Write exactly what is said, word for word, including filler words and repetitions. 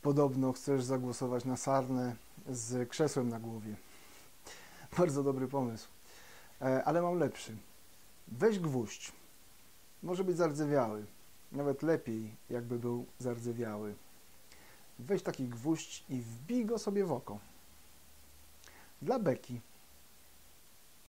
Podobno chcesz zagłosować na sarnę z krzesłem na głowie. Bardzo dobry pomysł. E, ale mam lepszy. Weź gwóźdź. Może być zardzewiały. Nawet lepiej, jakby był zardzewiały. Weź taki gwóźdź i wbij go sobie w oko. Dla beki.